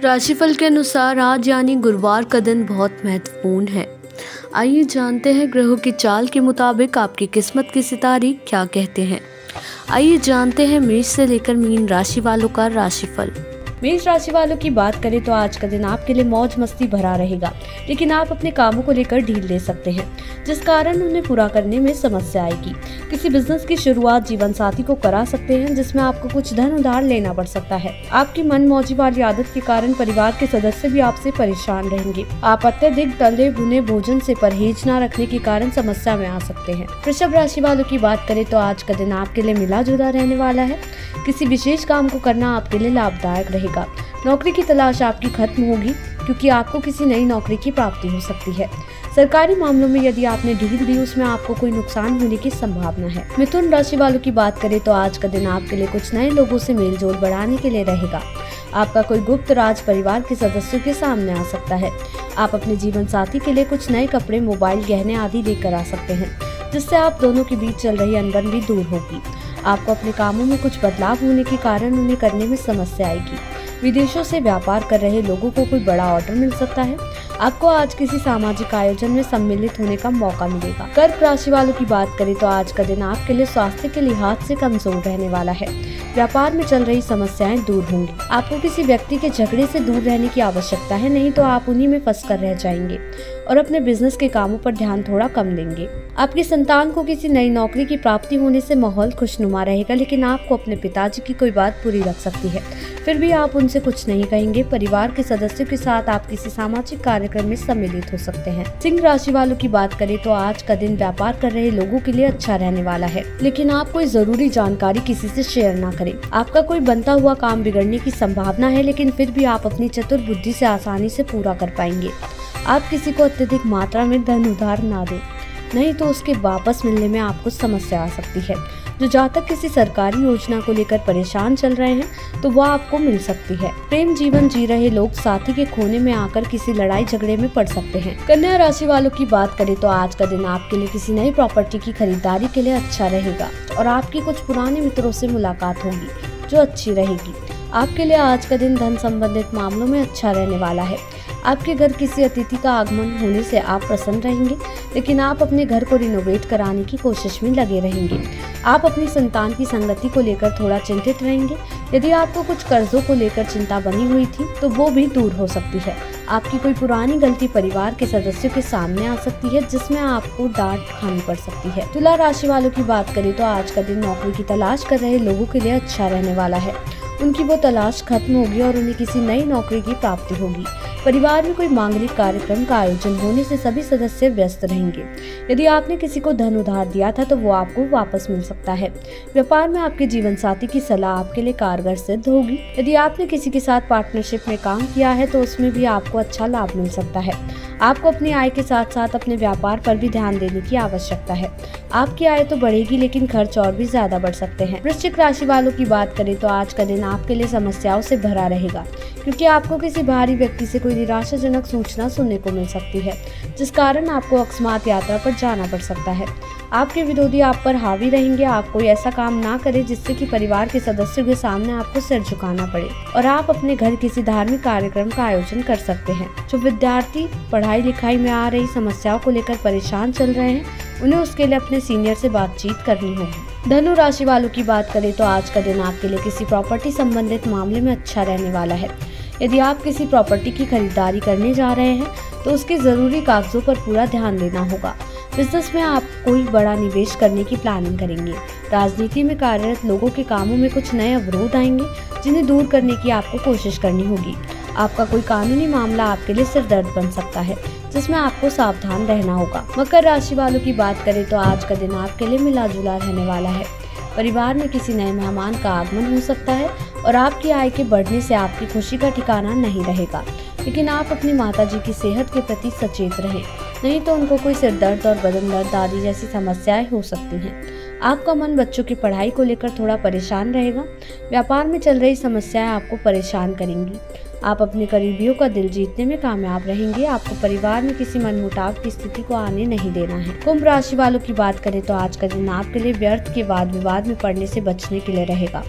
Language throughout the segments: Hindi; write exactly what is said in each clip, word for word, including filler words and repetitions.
राशिफल के अनुसार आज यानी गुरुवार का दिन बहुत महत्वपूर्ण है। आइए जानते हैं ग्रहों की चाल के मुताबिक आपकी किस्मत के सितारे क्या कहते हैं। आइए जानते हैं मेष से लेकर मीन राशि वालों का राशिफल। मेष राशि वालों की बात करें तो आज का दिन आपके लिए मौज मस्ती भरा रहेगा, लेकिन आप अपने कामों को लेकर ढील ले सकते हैं, जिस कारण उन्हें पूरा करने में समस्या आएगी। किसी बिजनेस की शुरुआत जीवन साथी को करा सकते हैं, जिसमें आपको कुछ धन उधार लेना पड़ सकता है। आपकी मनमौजी वाली आदत के कारण परिवार के सदस्य भी आपसे परेशान रहेंगे। आप अत्यधिक तले भुने भोजन से परहेज न रखने के कारण समस्या में आ सकते हैं। वृषभ राशि वालों की बात करें तो आज का दिन आपके लिए मिला जुला रहने वाला है। किसी विशेष काम को करना आपके लिए लाभदायक रहेगा। नौकरी की तलाश आपकी खत्म होगी, क्योंकि आपको किसी नई नौकरी की प्राप्ति हो सकती है। सरकारी मामलों में यदि आपने ढील दी, उसमें आपको कोई नुकसान होने की संभावना है। मिथुन राशि वालों की बात करें तो आज का दिन आपके लिए कुछ नए लोगों से मेलजोल बढ़ाने के लिए रहेगा। आपका कोई गुप्त राज परिवार के सदस्यों के सामने आ सकता है। आप अपने जीवन साथी के लिए कुछ नए कपड़े, मोबाइल, गहने आदि लेकर आ सकते हैं, जिससे आप दोनों के बीच चल रही अनबन भी दूर होगी। आपको अपने कामों में कुछ बदलाव होने के कारण उन्हें करने में समस्या आएगी। विदेशों से व्यापार कर रहे लोगों को कोई बड़ा ऑर्डर मिल सकता है। आपको आज किसी सामाजिक आयोजन में सम्मिलित होने का मौका मिलेगा। कर्क राशि वालों की बात करें तो आज का दिन आपके लिए स्वास्थ्य के लिहाज से कमजोर रहने वाला है। व्यापार में चल रही समस्याएं दूर होंगी। आपको किसी व्यक्ति के झगड़े से दूर रहने की आवश्यकता है, नहीं तो आप उन्हीं में फंस कर रह जाएंगे और अपने बिजनेस के कामों पर ध्यान थोड़ा कम देंगे। आपकी संतान को किसी नई नौकरी की प्राप्ति होने से माहौल खुशनुमा रहेगा, लेकिन आपको अपने पिताजी की कोई बात बुरी लग सकती है, फिर भी आप उनसे कुछ नहीं कहेंगे। परिवार के सदस्यों के साथ आप किसी सामाजिक कार्यक्रम में सम्मिलित हो सकते हैं। सिंह राशि वालों की बात करें तो आज का दिन व्यापार कर रहे लोगों के लिए अच्छा रहने वाला है, लेकिन आप कोई जरूरी जानकारी किसी से शेयर ना करें। आपका कोई बनता हुआ काम बिगड़ने की संभावना है, लेकिन फिर भी आप अपनी चतुर बुद्धि से आसानी से पूरा कर पाएंगे। आप किसी को अत्यधिक मात्रा में धन उधार ना दें, नहीं तो उसके वापस मिलने में आपको समस्या आ सकती है। जो जातक किसी सरकारी योजना को लेकर परेशान चल रहे हैं, तो वह आपको मिल सकती है। प्रेम जीवन जी रहे लोग साथी के खोने में आकर किसी लड़ाई झगड़े में पड़ सकते हैं। कन्या राशि वालों की बात करें तो आज का दिन आपके लिए किसी नई प्रॉपर्टी की खरीदारी के लिए अच्छा रहेगा और आपकी कुछ पुराने मित्रों से मुलाकात होगी, जो अच्छी रहेगी। आपके लिए आज का दिन धन संबंधित मामलों में अच्छा रहने वाला है। आपके घर किसी अतिथि का आगमन होने से आप प्रसन्न रहेंगे, लेकिन आप अपने घर को रिनोवेट कराने की कोशिश में लगे रहेंगे। आप अपनी संतान की संगति को लेकर थोड़ा चिंतित रहेंगे। यदि आपको कुछ कर्जों को लेकर चिंता बनी हुई थी, तो वो भी दूर हो सकती है। आपकी कोई पुरानी गलती परिवार के सदस्यों के सामने आ सकती है, जिसमें आपको डांट खानी पड़ सकती है। तुला राशि वालों की बात करें तो आज का दिन नौकरी की तलाश कर रहे लोगों के लिए अच्छा रहने वाला है। उनकी वो तलाश खत्म होगी और उन्हें किसी नई नौकरी की प्राप्ति होगी। परिवार में कोई मांगलिक कार्यक्रम का आयोजन होने से सभी सदस्य व्यस्त रहेंगे। यदि आपने किसी को धन उधार दिया था, तो वो आपको वापस मिल सकता है। व्यापार में आपके जीवन साथी की सलाह आपके लिए कारगर सिद्ध होगी। यदि आपने किसी के साथ पार्टनरशिप में काम किया है, तो उसमें भी आपको अच्छा लाभ मिल सकता है। आपको अपनी आय के साथ साथ अपने व्यापार पर भी ध्यान देने की आवश्यकता है। आपकी आय तो बढ़ेगी, लेकिन खर्च और भी ज्यादा बढ़ सकते हैं। वृश्चिक राशि वालों की बात करें तो आज का दिन आपके लिए समस्याओं से भरा रहेगा, क्योंकि आपको किसी बाहरी व्यक्ति से कोई निराशाजनक सूचना सुनने को मिल सकती है, जिस कारण आपको अकस्मात यात्रा पर जाना पड़ सकता है। आपके विरोधी आप पर हावी रहेंगे। आप कोई ऐसा काम ना करें जिससे कि परिवार के सदस्यों के सामने आपको सिर झुकाना पड़े, और आप अपने घर किसी धार्मिक कार्यक्रम का आयोजन कर सकते हैं। जो विद्यार्थी पढ़ाई लिखाई में आ रही समस्याओं को लेकर परेशान चल रहे हैं, उन्हें उसके लिए अपने सीनियर से बातचीत करनी होगी। धनु राशि वालों की बात करें तो आज का दिन आपके लिए किसी प्रॉपर्टी संबंधित मामले में अच्छा रहने वाला है। यदि आप किसी प्रॉपर्टी की खरीदारी करने जा रहे हैं, तो उसके जरूरी कागजों पर पूरा ध्यान देना होगा। बिजनेस में आप कोई बड़ा निवेश करने की प्लानिंग करेंगे। राजनीति में कार्यरत लोगों के कामों में कुछ नए अवरोध आएंगे, जिन्हें दूर करने की आपको कोशिश करनी होगी। आपका कोई कानूनी मामला आपके लिए सिरदर्द बन सकता है, जिसमें आपको सावधान रहना होगा। मकर राशि वालों की बात करें तो आज का दिन आपके लिए मिला जुला रहने वाला है। परिवार में किसी नए मेहमान का आगमन हो सकता है और आपकी आय के बढ़ने से आपकी खुशी का ठिकाना नहीं रहेगा, लेकिन आप अपनी माताजी की सेहत के प्रति सचेत रहें, नहीं तो उनको कोई सिर दर्द और बदन दर्द आदि जैसी समस्याएं हो सकती हैं। आपका मन बच्चों की पढ़ाई को लेकर थोड़ा परेशान रहेगा। व्यापार में चल रही समस्याएं आपको परेशान करेंगी। आप अपने करीबियों का दिल जीतने में कामयाब रहेंगे। आपको परिवार में किसी मनमुटाव की स्थिति को आने नहीं देना है। कुंभ राशि वालों की बात करें तो आज का दिन आपके लिए व्यर्थ के वाद विवाद में पड़ने से बचने के लिए रहेगा।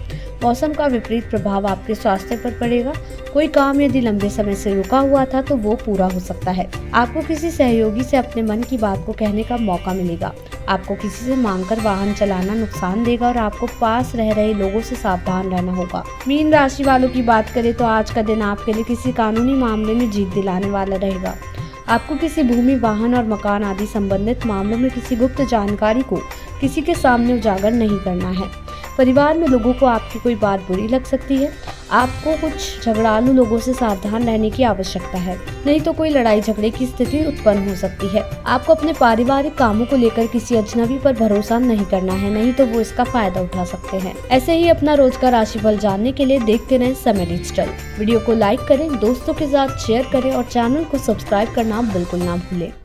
मौसम का विपरीत प्रभाव आपके स्वास्थ्य पर पड़ेगा। कोई काम यदि लंबे समय से रुका हुआ था तो वो पूरा हो सकता है। आपको किसी सहयोगी से अपने मन की बात को कहने का मौका मिलेगा। आपको किसी से मांगकर वाहन चलाना नुकसान देगा और आपको पास रह रहे लोगों से सावधान रहना होगा। मीन राशि वालों की बात करें तो आज का दिन आपके लिए किसी कानूनी मामले में जीत दिलाने वाला रहेगा। आपको किसी भूमि, वाहन और मकान आदि संबंधित मामलों में किसी गुप्त जानकारी को किसी के सामने उजागर नहीं करना है। परिवार में लोगों को आपकी कोई बात बुरी लग सकती है। आपको कुछ झगड़ालू लोगों से सावधान रहने की आवश्यकता है, नहीं तो कोई लड़ाई झगड़े की स्थिति उत्पन्न हो सकती है। आपको अपने पारिवारिक कामों को लेकर किसी अजनबी पर भरोसा नहीं करना है, नहीं तो वो इसका फायदा उठा सकते हैं। ऐसे ही अपना रोज का राशिफल जानने के लिए देखते रहें समय डिजिटल। वीडियो को लाइक करें, दोस्तों के साथ शेयर करें और चैनल को सब्सक्राइब करना बिल्कुल ना भूलें।